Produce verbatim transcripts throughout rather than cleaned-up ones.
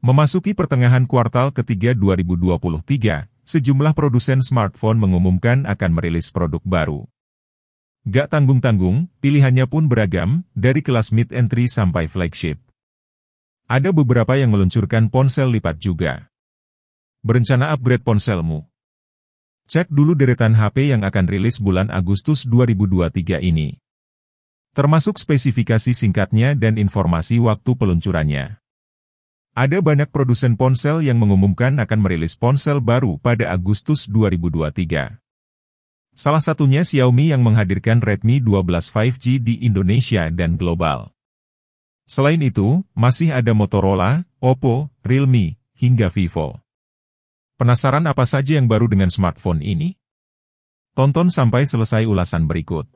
Memasuki pertengahan kuartal ketiga dua ribu dua puluh tiga, sejumlah produsen smartphone mengumumkan akan merilis produk baru. Gak tanggung-tanggung, pilihannya pun beragam, dari kelas mid-entry sampai flagship. Ada beberapa yang meluncurkan ponsel lipat juga. Berencana upgrade ponselmu? Cek dulu deretan H P yang akan rilis bulan Agustus dua ribu dua puluh tiga ini. Termasuk spesifikasi singkatnya dan informasi waktu peluncurannya. Ada banyak produsen ponsel yang mengumumkan akan merilis ponsel baru pada Agustus dua ribu dua puluh tiga. Salah satunya Xiaomi yang menghadirkan Redmi dua belas lima G di Indonesia dan global. Selain itu, masih ada Motorola, Oppo, Realme, hingga Vivo. Penasaran apa saja yang baru dengan smartphone ini? Tonton sampai selesai ulasan berikut.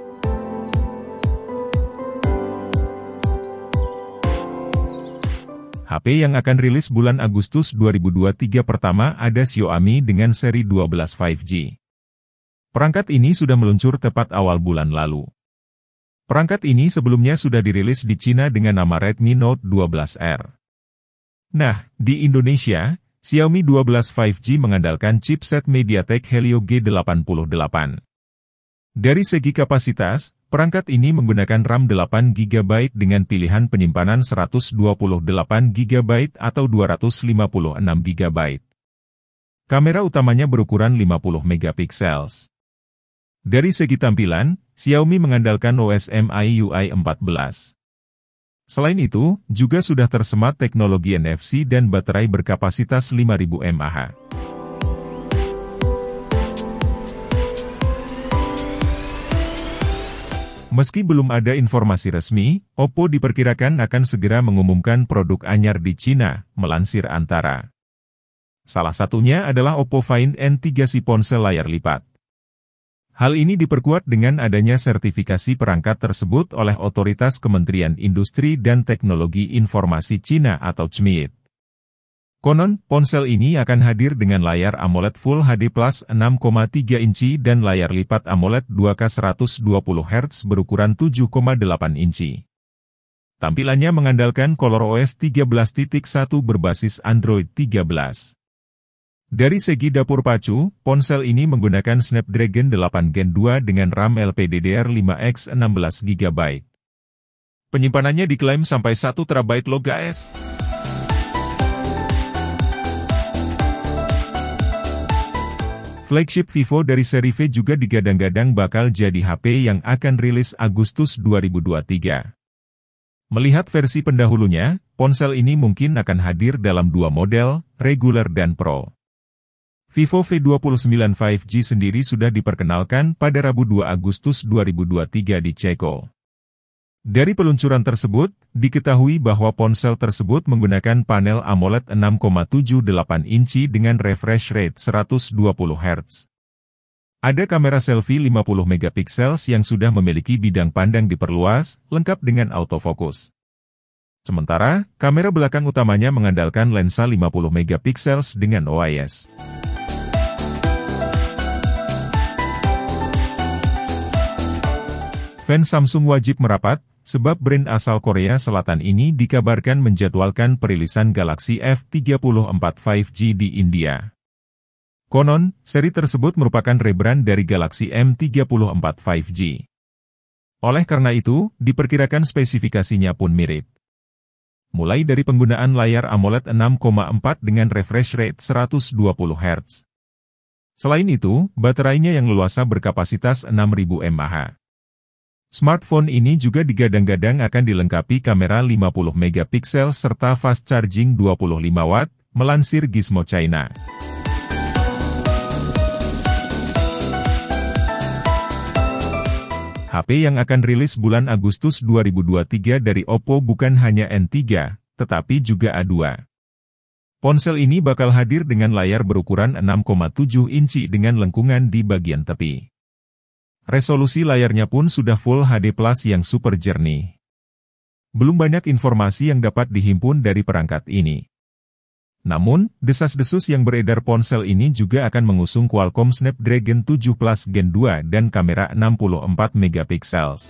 H P yang akan rilis bulan Agustus dua ribu dua puluh tiga pertama ada Xiaomi dengan seri dua belas lima G. Perangkat ini sudah meluncur tepat awal bulan lalu. Perangkat ini sebelumnya sudah dirilis di Cina dengan nama Redmi Note dua belas R. Nah, di Indonesia, Xiaomi dua belas lima G mengandalkan chipset MediaTek Helio G delapan puluh delapan. Dari segi kapasitas, perangkat ini menggunakan RAM delapan giga byte dengan pilihan penyimpanan seratus dua puluh delapan giga byte atau dua ratus lima puluh enam giga byte. Kamera utamanya berukuran lima puluh megapiksel. Dari segi tampilan, Xiaomi mengandalkan O S M I U I empat belas. Selain itu, juga sudah tersemat teknologi N F C dan baterai berkapasitas lima ribu mAh. Meski belum ada informasi resmi, Oppo diperkirakan akan segera mengumumkan produk anyar di Cina, melansir Antara. Salah satunya adalah Oppo Find N tiga si ponsel layar lipat. Hal ini diperkuat dengan adanya sertifikasi perangkat tersebut oleh Otoritas Kementerian Industri dan Teknologi Informasi Cina atau C M I T. Konon, ponsel ini akan hadir dengan layar AMOLED Full H D Plus enam koma tiga inci dan layar lipat AMOLED dua K seratus dua puluh hertz berukuran tujuh koma delapan inci. Tampilannya mengandalkan ColorOS tiga belas titik satu berbasis Android tiga belas. Dari segi dapur pacu, ponsel ini menggunakan Snapdragon delapan Gen dua dengan RAM L P D D R lima X enam belas giga byte. Penyimpanannya diklaim sampai satu terabyte loh guys. Flagship Vivo dari seri V juga digadang-gadang bakal jadi H P yang akan rilis Agustus dua ribu dua puluh tiga. Melihat versi pendahulunya, ponsel ini mungkin akan hadir dalam dua model, reguler dan Pro. Vivo V dua sembilan lima G sendiri sudah diperkenalkan pada Rabu dua Agustus dua ribu dua puluh tiga di Ceko. Dari peluncuran tersebut, diketahui bahwa ponsel tersebut menggunakan panel AMOLED enam koma tujuh delapan inci dengan refresh rate seratus dua puluh hertz. Ada kamera selfie lima puluh megapiksel yang sudah memiliki bidang pandang diperluas, lengkap dengan autofocus. Sementara, kamera belakang utamanya mengandalkan lensa lima puluh megapiksel dengan O I S. Fans Samsung wajib merapat, sebab brand asal Korea Selatan ini dikabarkan menjadwalkan perilisan Galaxy F tiga puluh empat lima G di India. Konon, seri tersebut merupakan rebrand dari Galaxy M tiga puluh empat lima G. Oleh karena itu, diperkirakan spesifikasinya pun mirip. Mulai dari penggunaan layar AMOLED enam koma empat dengan refresh rate seratus dua puluh hertz. Selain itu, baterainya yang leluasa berkapasitas enam ribu mAh. Smartphone ini juga digadang-gadang akan dilengkapi kamera lima puluh megapiksel serta fast charging dua puluh lima watt, melansir Gizmo China. H P yang akan rilis bulan Agustus dua ribu dua puluh tiga dari Oppo bukan hanya N tiga, tetapi juga A dua. Ponsel ini bakal hadir dengan layar berukuran enam koma tujuh inci dengan lengkungan di bagian tepi. Resolusi layarnya pun sudah Full H D Plus yang super jernih. Belum banyak informasi yang dapat dihimpun dari perangkat ini. Namun, desas-desus yang beredar ponsel ini juga akan mengusung Qualcomm Snapdragon tujuh Plus Gen dua dan kamera enam puluh empat megapiksel.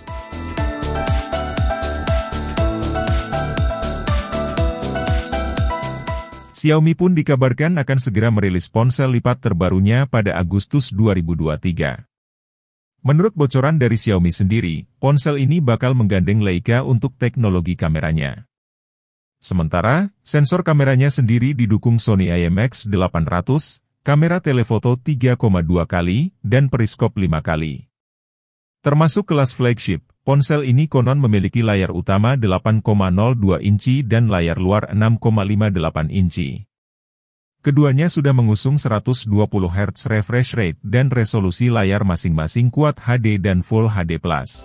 Xiaomi pun dikabarkan akan segera merilis ponsel lipat terbarunya pada Agustus dua ribu dua puluh tiga. Menurut bocoran dari Xiaomi sendiri, ponsel ini bakal menggandeng Leica untuk teknologi kameranya. Sementara, sensor kameranya sendiri didukung Sony I M X delapan ratus, kamera telefoto tiga koma dua kali, dan periskop lima kali. Termasuk kelas flagship, ponsel ini konon memiliki layar utama delapan koma nol dua inci dan layar luar enam koma lima delapan inci. Keduanya sudah mengusung seratus dua puluh hertz refresh rate dan resolusi layar masing-masing Quad H D dan Full H D plus.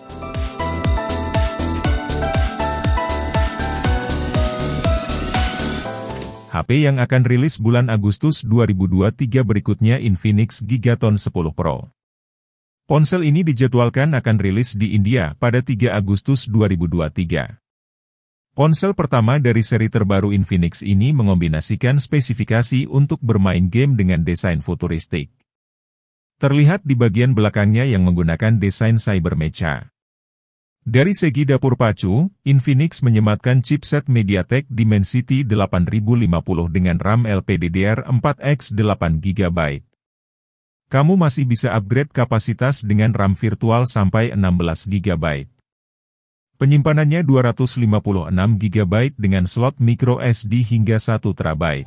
H P yang akan rilis bulan Agustus dua ribu dua puluh tiga berikutnya Infinix Gigaton sepuluh Pro. Ponsel ini dijadwalkan akan rilis di India pada tiga Agustus dua ribu dua puluh tiga. Ponsel pertama dari seri terbaru Infinix ini mengombinasikan spesifikasi untuk bermain game dengan desain futuristik. Terlihat di bagian belakangnya yang menggunakan desain cybermecha. Dari segi dapur pacu, Infinix menyematkan chipset MediaTek Dimensity delapan ribu lima puluh dengan RAM L P D D R empat X delapan giga byte. Kamu masih bisa upgrade kapasitas dengan RAM virtual sampai enam belas giga byte. Penyimpanannya dua ratus lima puluh enam giga byte dengan slot micro S D hingga satu terabyte.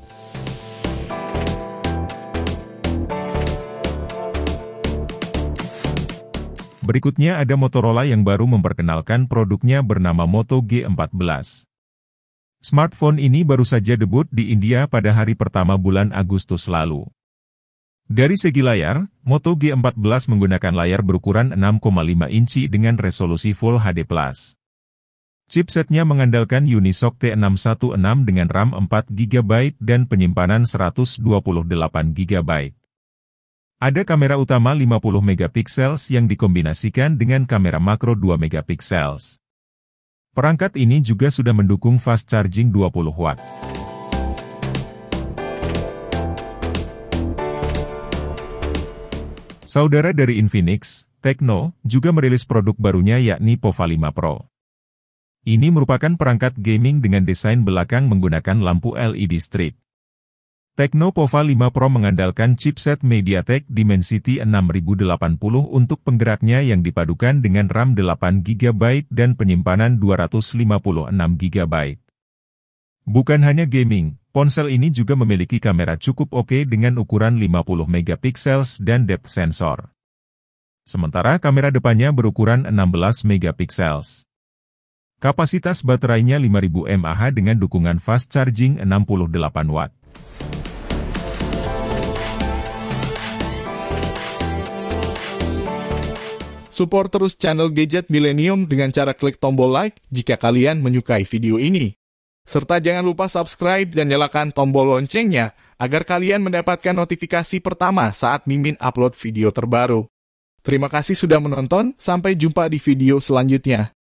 Berikutnya ada Motorola yang baru memperkenalkan produknya bernama Moto G empat belas. Smartphone ini baru saja debut di India pada hari pertama bulan Agustus lalu. Dari segi layar, Moto G empat belas menggunakan layar berukuran enam koma lima inci dengan resolusi Full H D plus. Chipsetnya mengandalkan Unisoc T enam satu enam dengan RAM empat giga byte dan penyimpanan seratus dua puluh delapan giga byte. Ada kamera utama lima puluh megapiksel yang dikombinasikan dengan kamera makro dua megapiksel. Perangkat ini juga sudah mendukung fast charging dua puluh watt. Saudara dari Infinix, Tecno, juga merilis produk barunya yakni Pova lima Pro. Ini merupakan perangkat gaming dengan desain belakang menggunakan lampu L E D strip. Tecno Pova lima Pro mengandalkan chipset MediaTek Dimensity enam ribu delapan puluh untuk penggeraknya yang dipadukan dengan RAM delapan giga byte dan penyimpanan dua ratus lima puluh enam giga byte. Bukan hanya gaming, ponsel ini juga memiliki kamera cukup oke dengan ukuran lima puluh megapiksel dan depth sensor. Sementara kamera depannya berukuran enam belas megapiksel. Kapasitas baterainya lima ribu mAh dengan dukungan fast charging enam puluh delapan watt. Support terus channel Gadget Millennium dengan cara klik tombol like jika kalian menyukai video ini. Serta jangan lupa subscribe dan nyalakan tombol loncengnya agar kalian mendapatkan notifikasi pertama saat Mimin upload video terbaru. Terima kasih sudah menonton, sampai jumpa di video selanjutnya.